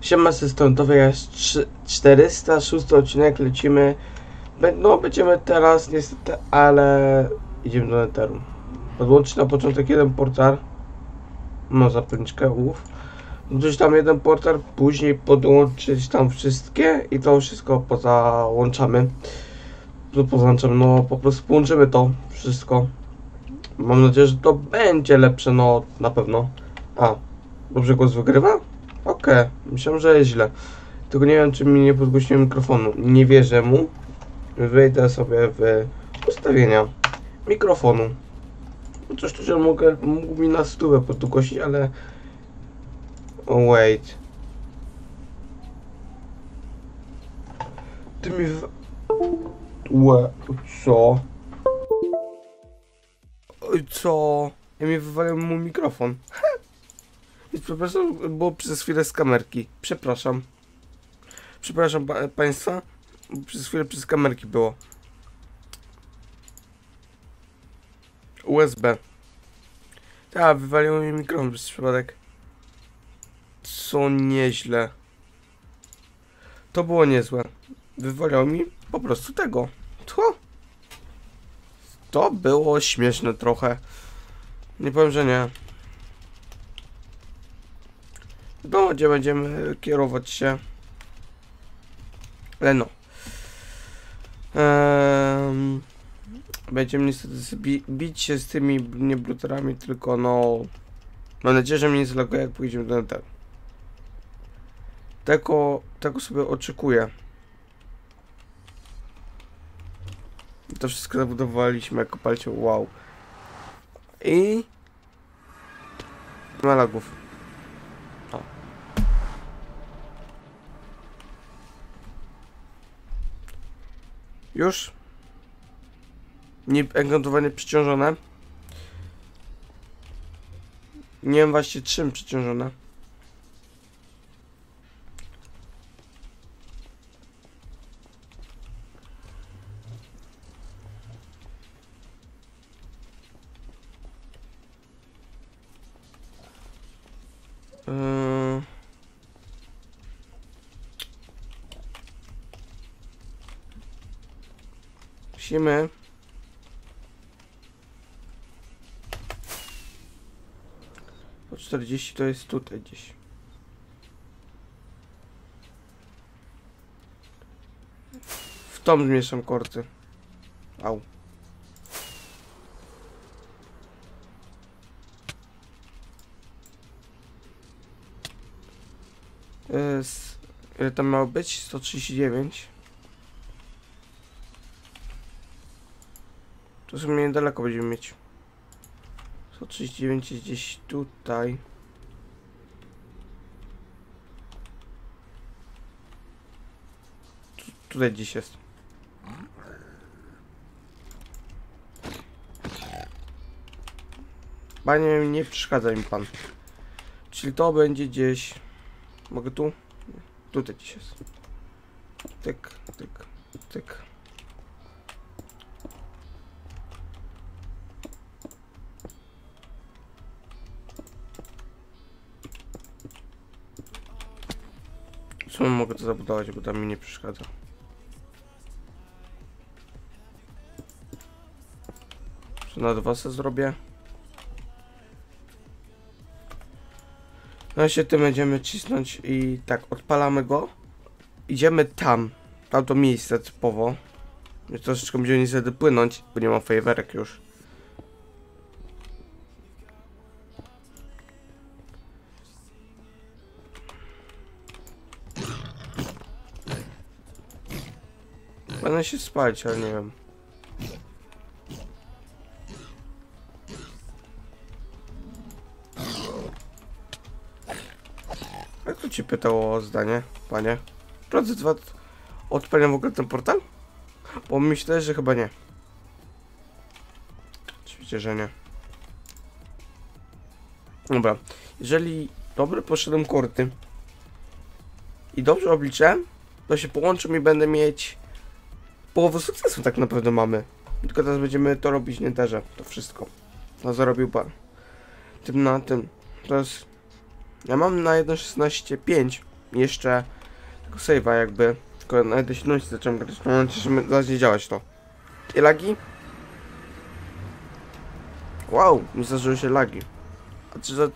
Siema systemowy, jest 406 odcinek, lecimy. No, będziemy teraz niestety, ale idziemy do Netheru. Podłączyć na początek jeden portal. No, zapalniczkę, Włączyć tam jeden portal, później podłączyć tam wszystkie i to wszystko pozałączamy. No, po prostu połączymy to wszystko. Mam nadzieję, że to będzie lepsze, no, na pewno. Dobrze głos wygrywa? Okej, myślałem, że jest źle. Tylko nie wiem, czy mi nie podgłośniłem mikrofonu. Nie wierzę mu. Wejdę sobie w ustawienia mikrofonu. Coś tu, że mógł mi na stówę podgłosić, ale... Oh, wait. Ty mi co? Co? Ja mi wywaliłem mu mikrofon. Przepraszam, było przez chwilę z kamerki. Przepraszam. Przepraszam państwa. Przez chwilę przez kamerki było. USB. Tak, wywaliło mi mikrofon przez przypadek. Co nieźle. To było niezłe. Wywaliło mi po prostu tego. To było śmieszne trochę. Nie powiem, że nie. No, gdzie będziemy kierować się. Ale no. Będziemy niestety bić się z tymi nie bruterami, tylko no... Mam nadzieję, że mnie nie zaloguje, jak pójdziemy do Netheru. Tego sobie oczekuję. To wszystko zabudowaliśmy jako palcie, wow. I... ma lagów. Już? Nie enkantowanie przeciążone. Nie wiem właśnie czym przeciążone. Musimy po 40 to jest tutaj gdzieś. W tą zmieszam korty. Au. Ile tam miało być? 139. To sobie niedaleko będziemy mieć. 139 jest gdzieś tutaj. Tutaj gdzieś jest. Panie, nie przeszkadza mi pan. Czyli to będzie gdzieś... Mogę tu? Tutaj gdzieś jest. Tyk, tyk, tyk. Co mogę to zabudować, bo tam mi nie przeszkadza. Co na dwa se zrobię. No i się tym będziemy cisnąć i tak, odpalamy go. Idziemy tam, tamto miejsce typowo. Troszeczkę będziemy niestety płynąć, bo nie mam fajerwerek już. Będę się spać, ale nie wiem. Jak to ci pytało o zdanie, panie? Drodzy dwa, odpaliam w ogóle ten portal? Bo myślę, że chyba nie. Oczywiście, że nie. Dobra, jeżeli dobrze poszedłem korty i dobrze obliczyłem, to się połączą i będę mieć połowę sukcesu, tak naprawdę mamy. Tylko teraz będziemy to robić w Netherze, to wszystko. No, zarobił pan. Tym na tym. To jest... Ja mam na 1.16.5 jeszcze tego save'a jakby. Tylko na jednej silności zacząłem grać, w momencie, że zacznie działać to. I lagi? Wow, mi zdarzyły się lagi. A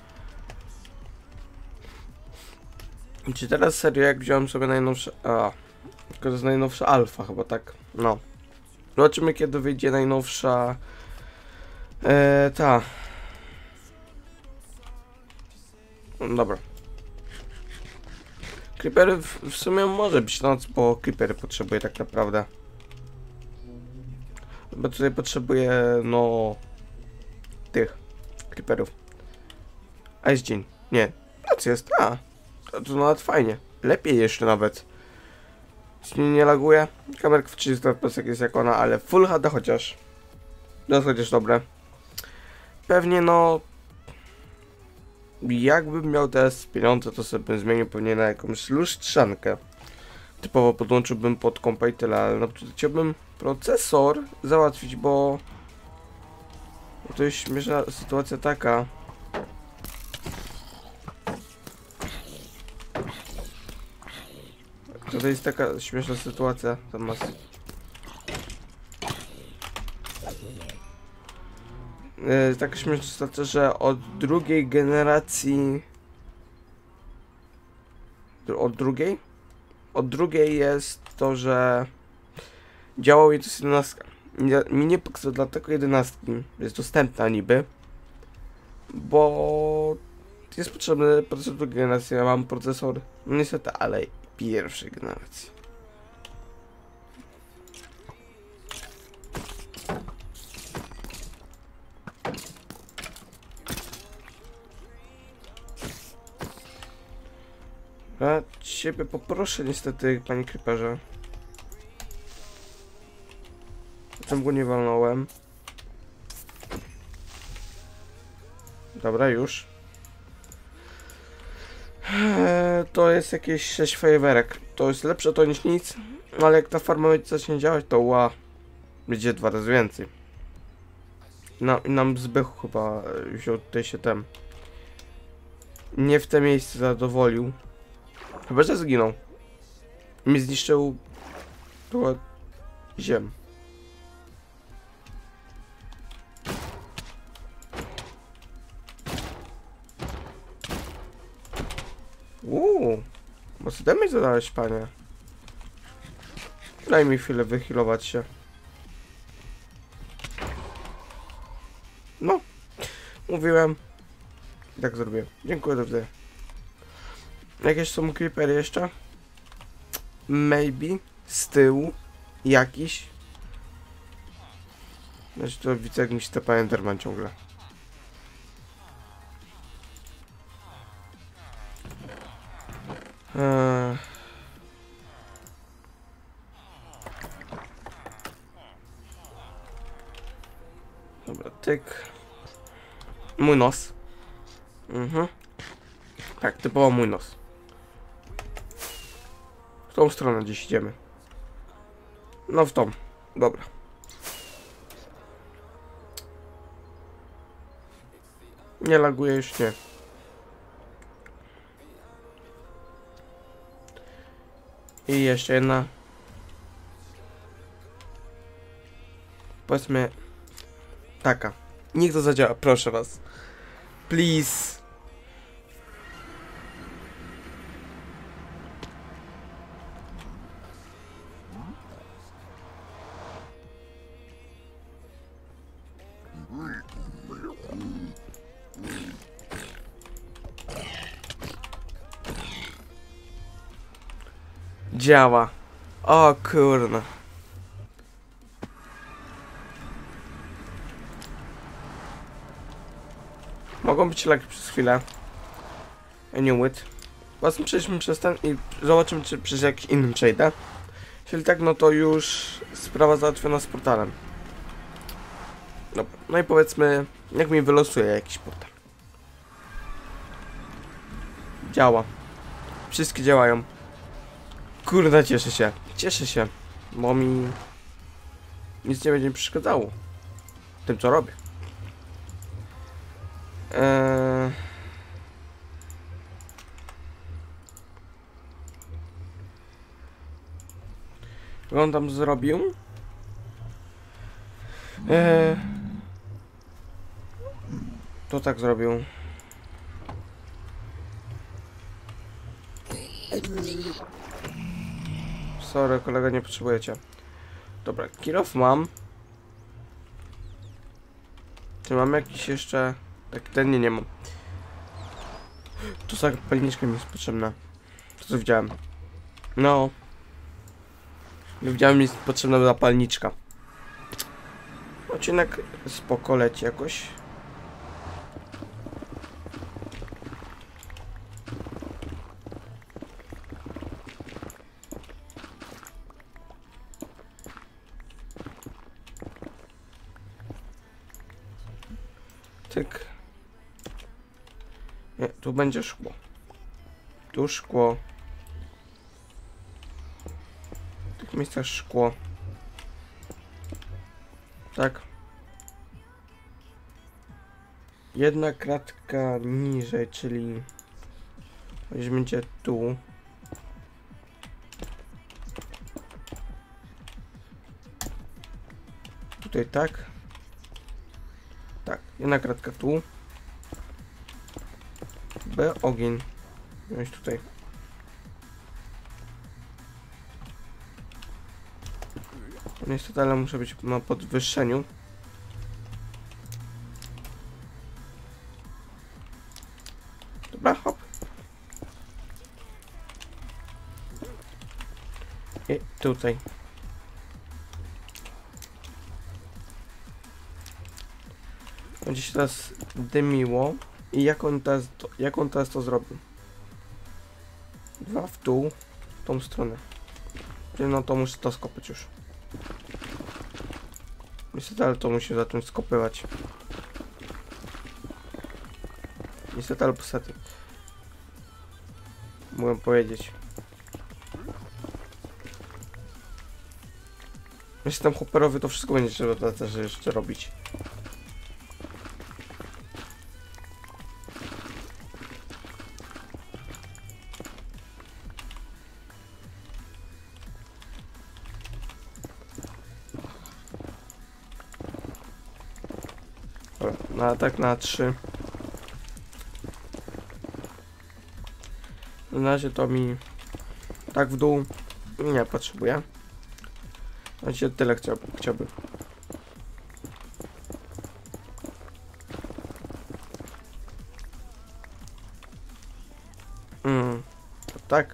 czy teraz serio, jak wziąłem sobie najnowsze... tylko to jest najnowsza alfa chyba, tak? No. Zobaczymy, kiedy wyjdzie najnowsza... ta. Dobra. Creepery w sumie może być noc, bo creepery potrzebuję tak naprawdę. Bo tutaj potrzebuję, no... tych creeperów. A jest dzień. Nie. Noc jest, to nawet fajnie. Lepiej jeszcze nawet. Nie laguje. Kamerka w 30 fps jest jak ona, ale Full HD chociaż. To jest chociaż dobre. Pewnie no... Jakbym miał teraz pieniądze, to sobie bym zmienił pewnie na jakąś lustrzankę. Typowo podłączyłbym pod kompa i tyle, ale no chciałbym procesor załatwić, bo... To jest śmieszna sytuacja taka. To jest taka śmieszna sytuacja, tam masz... taka śmieszna sytuacja, że od drugiej generacji... Od drugiej jest to, że... Działał i to jest 11. Mi nie pokazał dlatego 11 jest dostępna niby. Bo... Jest potrzebny procesor drugiej generacji, ja mam procesor... No niestety, ale pierwszej generacji. A ciebie poproszę niestety, panie creeperze. Czemu go nie walnąłem? Dobra, już. To jest jakieś 6 fajerwerek. To jest lepsze to niż nic, ale jak ta farma będzie zacznie działać, to będzie 2 razy więcej. No i nam Zbychu chyba wziął tutaj się tem. Nie w te miejsce zadowolił. Chyba, że zginął. Mi zniszczył... to ziem. Mocno damage zadałeś, panie. Daj mi chwilę wyhealować się. No. Mówiłem. I tak zrobię. Dziękuję, do widzenia. Jakieś są creepery jeszcze? Maybe. Z tyłu. Jakiś. Znaczy to widzę, jak mi się tepa Enderman ciągle. Dobra, tyk. Mój nos. Tak, typowo mój nos. W tą stronę gdzieś idziemy. No w tą. Dobra. Nie laguje już, nie. I jeszcze jedna. Powiedzmy taka. Niech to zadziała, proszę was. Please. Działa. O kurna. Mogą być lagi przez chwilę. I knew it. Potem przejdźmy przez ten i zobaczymy, czy przez jakiś inny przejdę. Jeśli tak, no to już sprawa załatwiona z portalem. Dobra. No i powiedzmy, jak mi wylosuje jakiś portal. Działa. Wszystkie działają. Kurde, cieszę się. Cieszę się. Bo mi nic nie będzie mi przeszkadzało w tym, co robię. Co on tam zrobił? To tak zrobił. Sorry, kolega, nie potrzebujecie. Dobra, kilof mam. Czy mam jakiś jeszcze... Tak, ten nie mam. To zapalniczka mi jest potrzebna. To co widziałem. No. Widziałem, mi jest potrzebna zapalniczka. Odcinek spoko leci jakoś. Tyk. Nie, tu będzie szkło. Tu szkło. W tych miejscach szkło. Tak. Jedna kratka niżej, czyli weźmiecie tu. Tutaj tak. Tak, jedna kratka tu. B, ogień. Wziąć tutaj. Niestety, ale muszę być na podwyższeniu. Dobra, hop. I tutaj. Będzie się teraz dymiło. I jak on teraz to zrobił? Dwa w dół, w tą stronę. Czyli no to muszę to skopać już. Niestety, ale to musi zacząć skopywać. Niestety, ale posady. Mogę powiedzieć. Jestem hopperowy, to wszystko będzie trzeba też jeszcze robić. Dobra, na atak na 3. Na razie to mi tak w dół nie potrzebuję. Znaczy tyle chciałbym. Tak.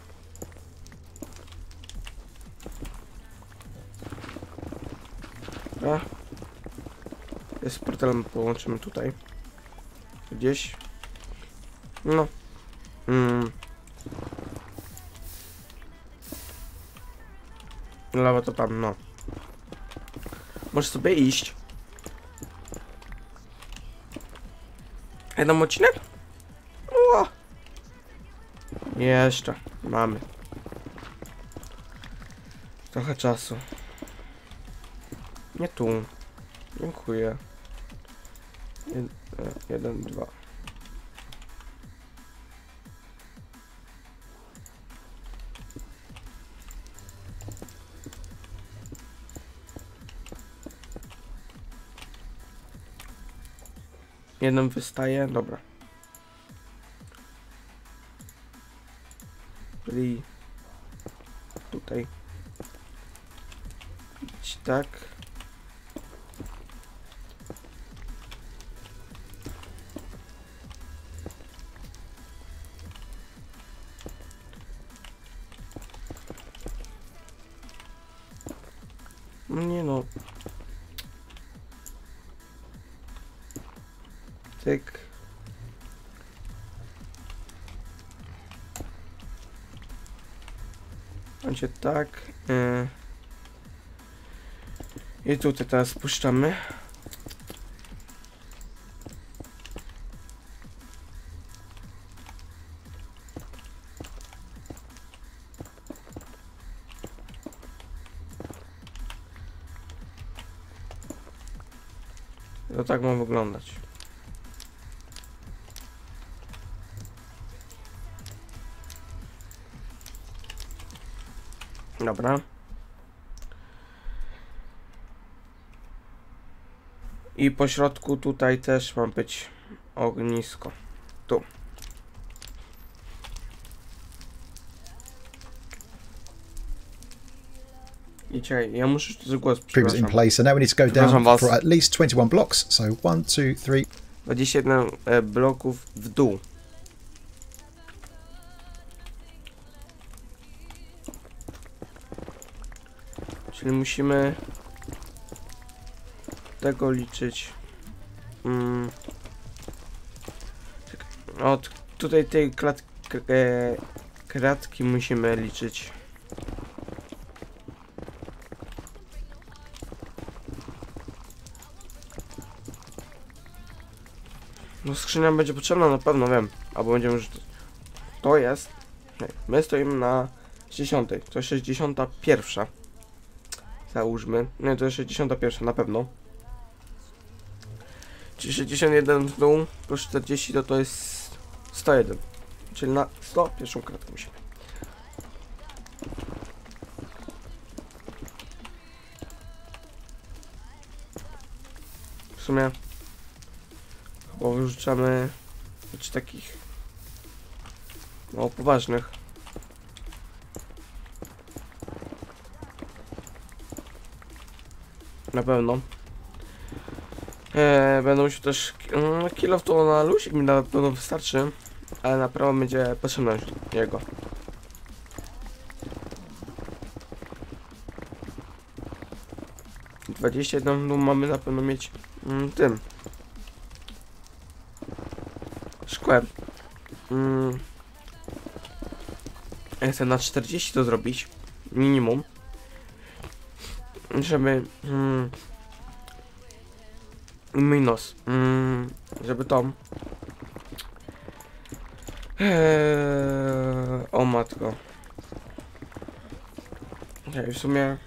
Dobra. Z portalem połączymy tutaj. Gdzieś. No. Lawa to tam, no. Możesz sobie iść. Jeden odcinek? O! Jeszcze. Mamy. Trochę czasu. Nie tu. Dziękuję. 1, 2. Jeden wystaje, dobra. Czyli tutaj. Idź tak. Nie no. Tyk. Będzie tak. I tutaj teraz spuszczamy. To tak ma wyglądać. Dobra. I po środku tutaj też ma być ognisko. Tu. I czekaj, ja muszę z głos, Creepers in place. So now we need to go down for at least 21 blocks. So 1, 2, 3. 21 bloków w dół. Czyli musimy tego liczyć. Od tutaj tej kratki musimy liczyć. No skrzynia będzie potrzebna na pewno, wiem. Albo będziemy już... To jest... My stoimy na 60. To jest 61. Załóżmy. Nie, to jest 61 na pewno. Czyli 61 w dół plus 40 to jest 101. Czyli na 100 pierwszą kratkę musimy. W sumie chyba wyrzucamy takich no poważnych. Na pewno. Będą musiał też kilo to na lusik mi na pewno wystarczy, ale na prawo będzie potrzebna jego. I 21 no, mamy na pewno mieć tym szkłem. Ja chcę na 40 to zrobić minimum, żeby minus, żeby to o matko. Okay, w sumie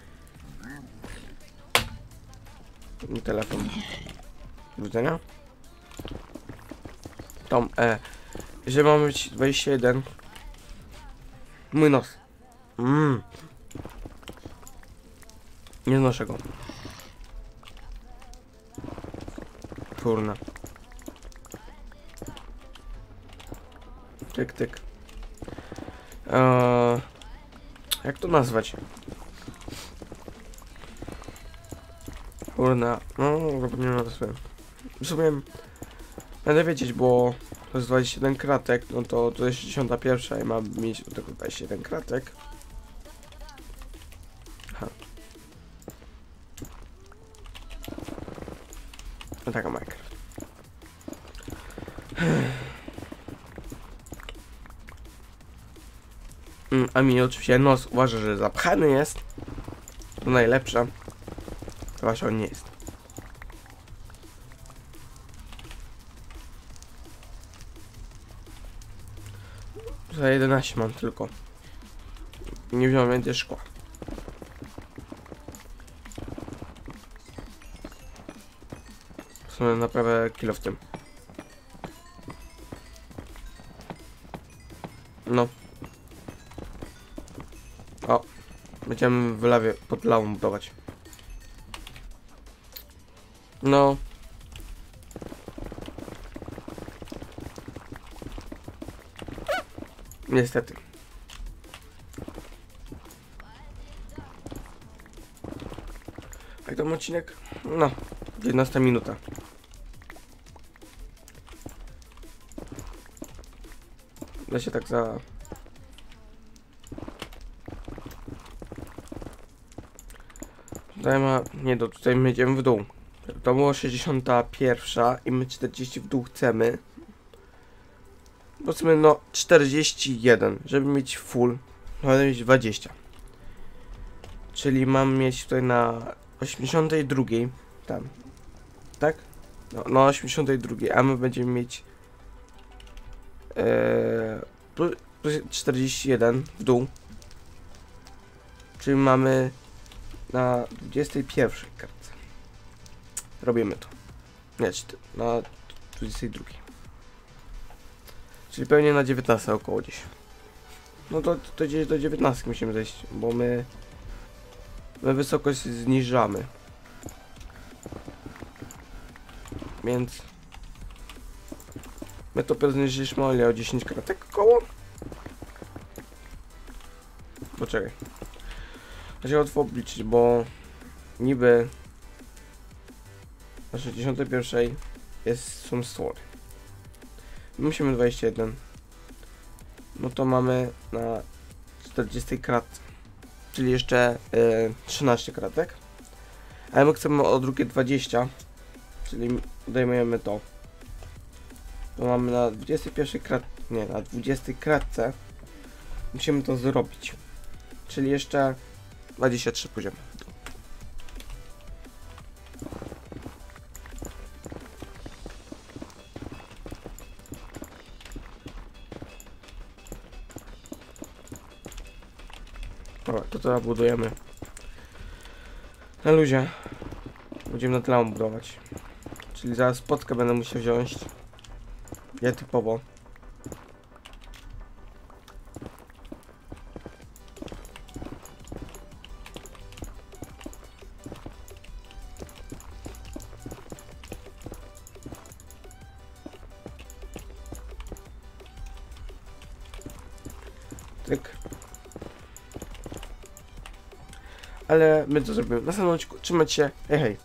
telefon do widzenia. Tom, że mamy być 21 minus. Nie znoszę go. Kurna. Tyk, tyk. Jak to nazwać? Kurna. No, zapomniałem nazwę. W sumie będę wiedzieć, bo to jest 21 kratek, no to jest 61 i mam mieć do tego 21 kratek. No taka Minecraft. A mi oczywiście nos uważa, że zapchany jest. To najlepsze. Chyba on nie jest. Za 11 mam tylko. Nie wziąłem więcej szkła. W sumie naprawę kilo w tym. No. O. Będziemy w lawie, pod lawą budować. No. Niestety. Jak tam odcinek? No. 11 minuta. Da się tak za... Tutaj ma... Nie, tutaj my idziemy w dół. To było 61 i my 40 w dół chcemy. Powiedzmy no 41, żeby mieć full, mamy mieć 20. Czyli mam mieć tutaj na 82 tam. Tak? No, na 82, a my będziemy mieć plus 41 w dół. Czyli mamy na 21 kartce. Robimy to. Nie, na 22. Czyli pewnie na 19 około gdzieś. No to gdzieś do 19 musimy zejść, bo my wysokość zniżamy. Więc my to znieśliśmy o 10 kratek koło. Poczekaj. Trzeba łatwo obliczyć, bo niby na 61 są stwory. Musimy 21. No to mamy na 40 kratce. Czyli jeszcze 13 kratek. Ale my chcemy o drugie 20. Czyli odejmujemy to. To mamy na 21 nie, na 20 kratce. Musimy to zrobić. Czyli jeszcze 23 poziomy. Dobra, to teraz budujemy na luzie. Będziemy na tyle budować. Czyli zaraz spotkę będę musiał wziąć. Ja typowo. Tyk. Ale my to zrobimy. Na samym odcinku trzymać się. Hej, hej.